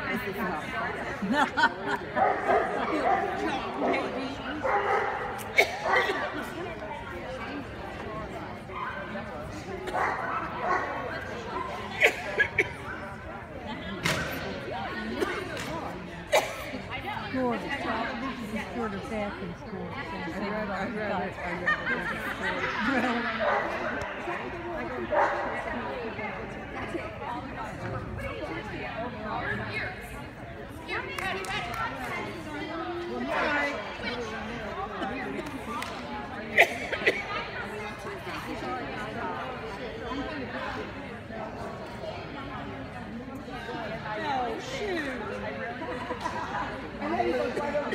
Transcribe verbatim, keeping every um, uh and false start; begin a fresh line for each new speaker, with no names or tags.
Score the top. This is the quarter back and score.
I'd rather, I'd rather, I'd
Oh, shoot.